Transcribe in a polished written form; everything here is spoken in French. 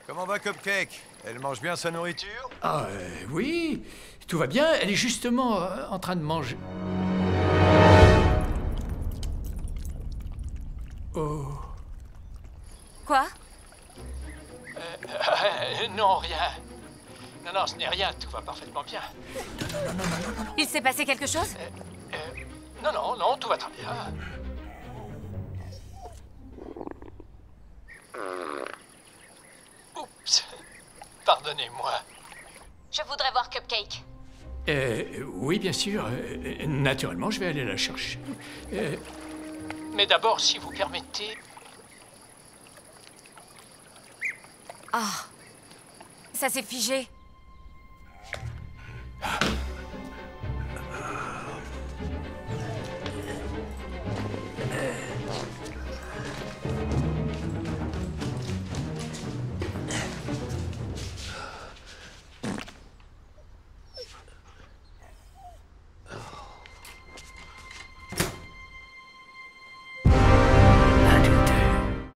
Comment va Cupcake? Elle mange bien sa nourriture? Ah, oui, tout va bien. Elle est justement en train de manger. Oh. Quoi? Non, rien. Non, ce n'est rien. Tout va parfaitement bien. Il s'est passé quelque chose? Non, tout va très bien. Oups. Pardonnez-moi. Je voudrais voir Cupcake. Oui, bien sûr. Naturellement, je vais aller la chercher. Mais d'abord, si vous permettez... Ah, ça s'est figé.